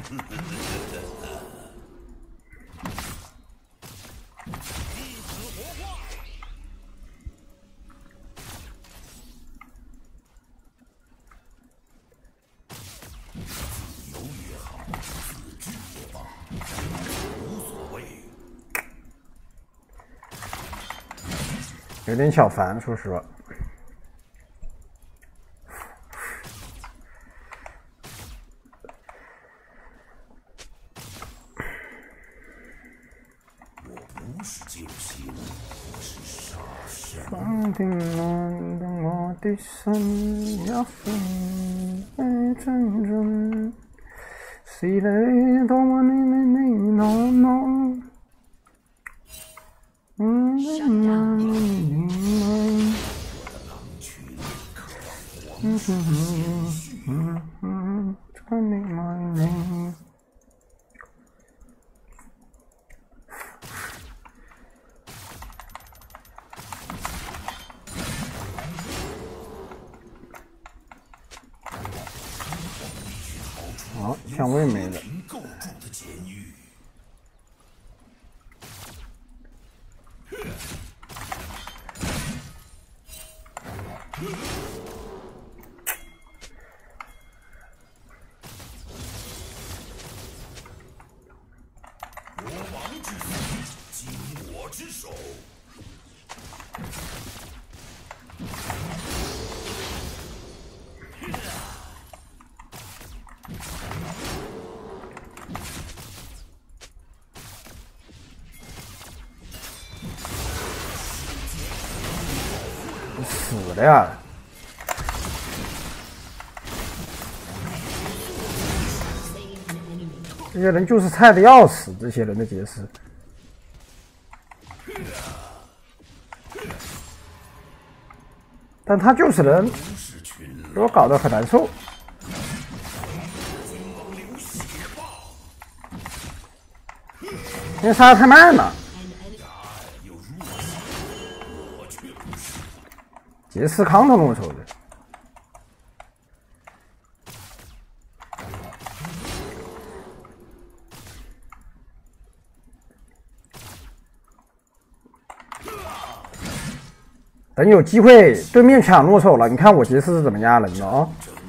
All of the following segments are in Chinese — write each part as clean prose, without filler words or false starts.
有点小烦，说实话。 我不是救星，我是杀神。 放定暖的我的心，要分被真正，是你多么你喏。好，香味没了。 构筑的监狱。国王之死，经我之手。 死了呀！这些人就是菜的要死，这些人的解释。但他就是人，给我搞得很难受。因为杀的太慢了。杰斯康都弄错了。等有机会对面抢诺手了，你看我杰斯是怎么压人的啊？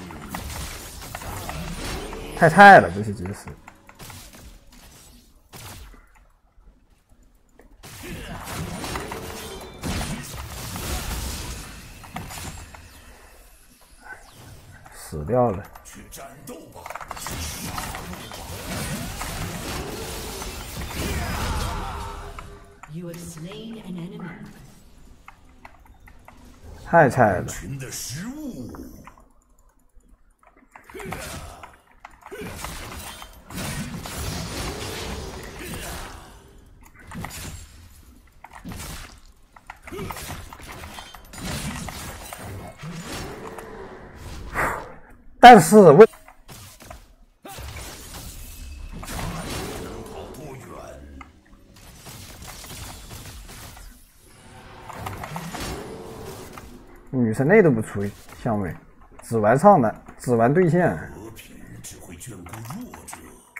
太菜了，这些杰斯。死掉了。 去战斗吧！ 太菜了。 群的失误。 但是为女神类都不出相位，只玩上的，只玩对线。 和平只会眷顾弱者。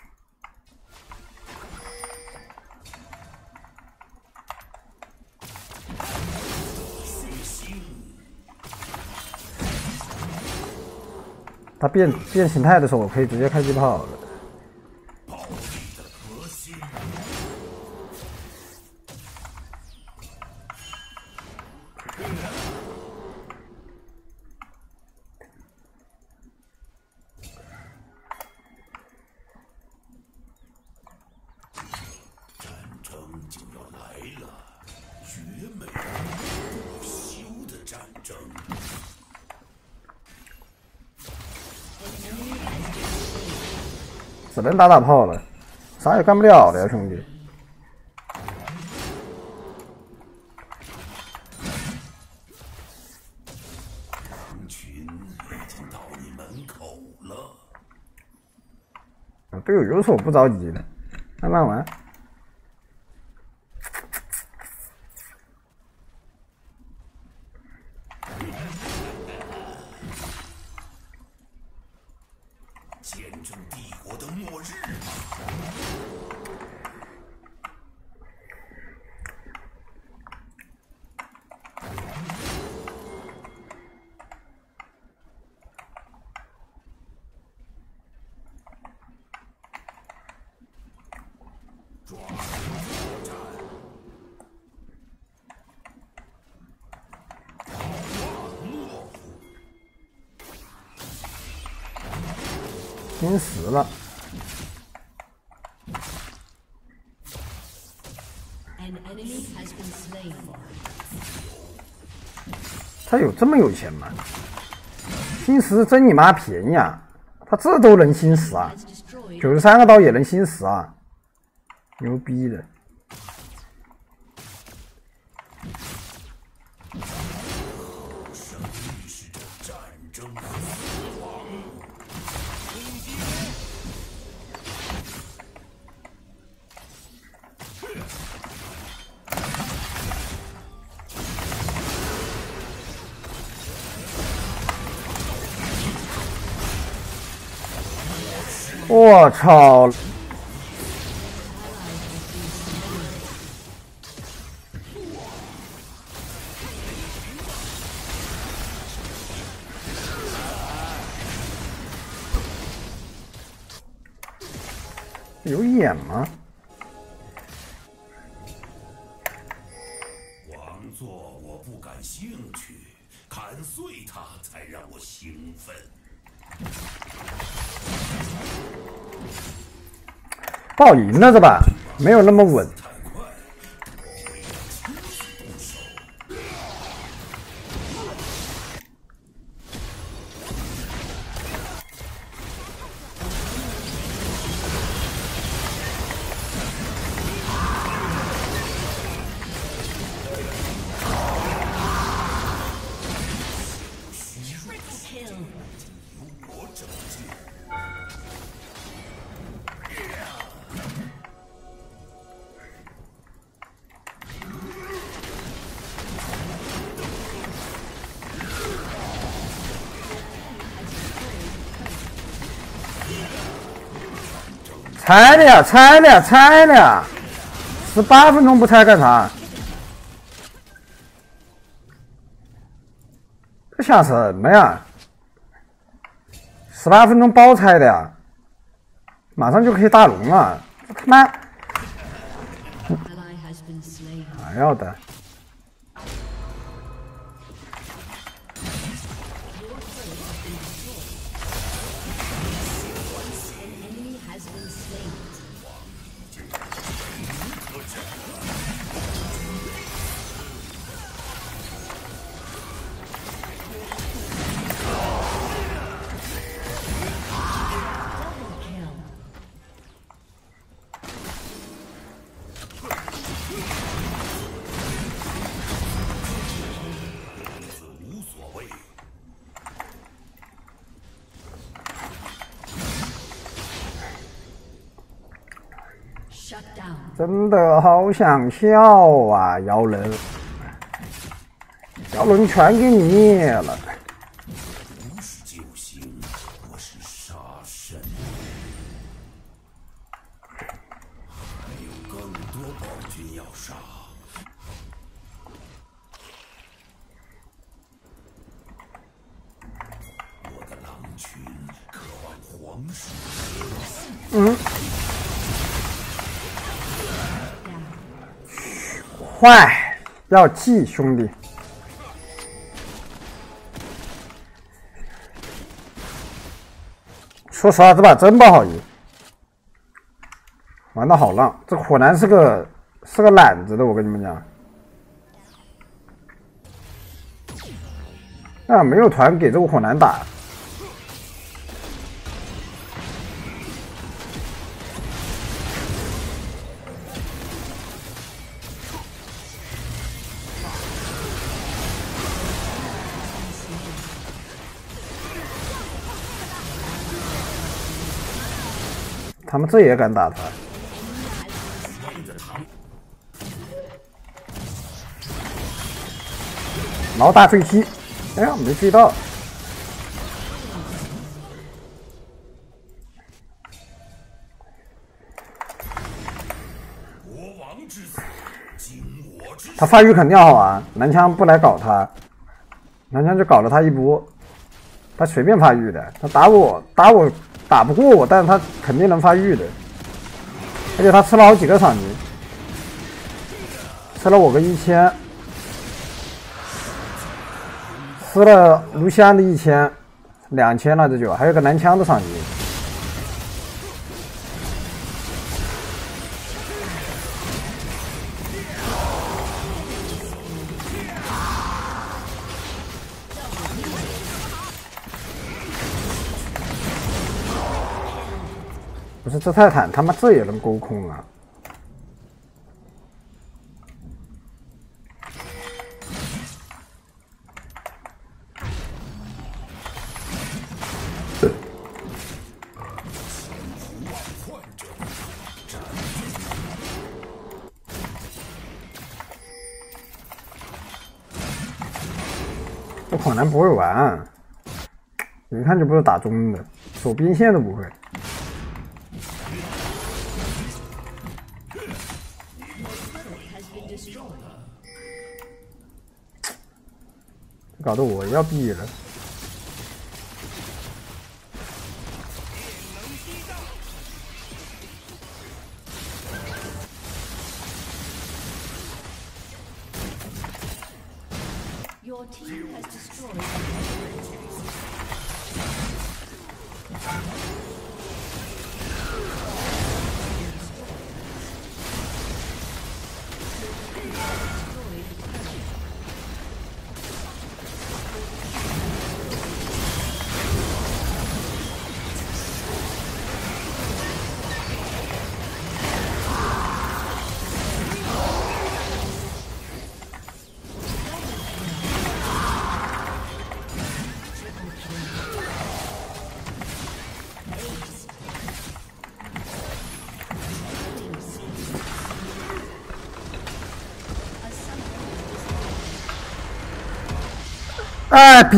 他变形态的时候，我可以直接开机炮了。 暴力的核心。战争就要来了，绝美不休的战争。 只能打炮了，啥也干不了了呀，兄弟。 狼群已经到你门口了。 队友有所不着急的，慢慢玩。 将见证帝国的末日吧。抓住作战！ 心死了。他有这么有钱吗？心死真你妈便宜啊！他这都能心死啊！93个刀也能心死啊！牛逼的！ 胜利是这战争的死亡。 我操！有眼吗？ 王座我不感兴趣，砍碎它才让我兴奋。 爆赢了是吧？没有那么稳。 太快，我会亲自动手。我拯救。 拆了呀！拆了呀！拆了呀！18分钟不拆干啥？这想什么呀？18分钟包拆的呀！马上就可以大龙了，这他妈！还要的。 无所谓。 真的好想笑啊！妖人，妖人全给你灭了。 不是救星，我是杀神。还有更多暴君要杀。我的狼群渴望皇室。 坏，要记兄弟。说实话，这把真不好赢，玩的好浪。这火男是个懒子的，我跟你们讲。啊，没有团给这个火男打。他们这也敢打他？毛大飞踢，哎呀，没追到。 他发育肯定好玩，蓝枪不来搞他，蓝枪就搞了他一波，他随便发育的，他打我打不过我，但是他肯定能发育的，而且他吃了好几个场局，吃了我个1000，吃了卢锡安的1000，2000了这就，还有个蓝枪的场局。不是这泰坦他妈这也能勾空啊！这款男不会玩，一看就不是打中的，守边线都不会。搞得我要毙了。 Your team has destroyed.